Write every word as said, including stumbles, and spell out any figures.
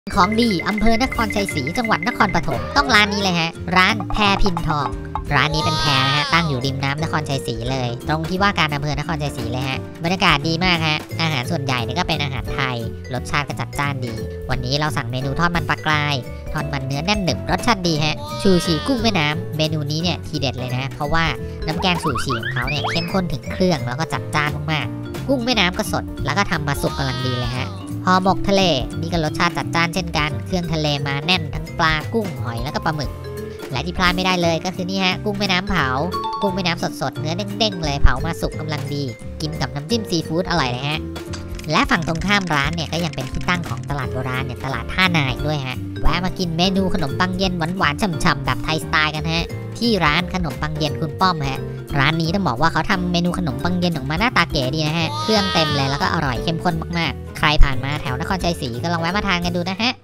ของดีอำเภอนครชัยศรีจังหวัดนครปฐมต้องร้านนี้เลยฮะร้านแพรพินทองร้านนี้เป็นแพรนะฮะตั้งอยู่ริมน้ำนครชัยศรีเลยตรงที่ว่าการอำเภอนครชัยศรีเลยฮะบรรยากาศดีมากฮะอาหารส่วนใหญ่เนี่ยก็เป็นอาหารไทยรสชาติก็จัดจ้านดีวันนี้เราสั่งเมนูทอดมันปลากรายทอดมันเนื้อแน่นหนึบรสชาติดีฮะชูชีกุ้งแม่น้ำเมนูนี้เนี่ยทีเด็ดเลยนะเพราะว่าน้ำแกงชูชีของเขาเนี่ยเข้มข้นถึงเครื่องแล้วก็จัดจ้านมากๆกุ้งแม่น้ำก็สดแล้วก็ทำมาสุกกำลังดีเลยฮะห่อหมกทะเลนี่ก็รสชาติจัดจ้านเช่นกันเครื่องทะเลมาแน่นทั้งปลากุ้งหอยแล้วก็ปลาหมึกและที่พลาดไม่ได้เลยก็คือนี่ฮะกุ้งแม่น้ำเผากุ้งแม่น้ำสดๆเนื้อเด้งๆเลยเผามาสุกกำลังดีกินกับน้ำจิ้มซีฟู้ดอร่อยเลยฮะและฝั่งตรงข้ามร้านเนี่ยก็ยังเป็นที่ตั้งของตลาดโบราณเนี่ยตลาดท่านายด้วยฮะแวะมากินเมนูขนมปังเย็นหวานๆฉ่ำๆแบบไทยสไตล์กันฮะที่ร้านขนมปังเย็นคุณป้อมฮะร้านนี้ต้องบอกว่าเขาทำเมนูขนมปังเย็นออกมาหน้าตาเก๋ดีนะฮะเครื่องเต็มเลยแล้วก็อร่อยเข้มข้นมากๆใครผ่านมาแถวนครชัยศรีก็ลองแวะมาทานกันดูนะฮะ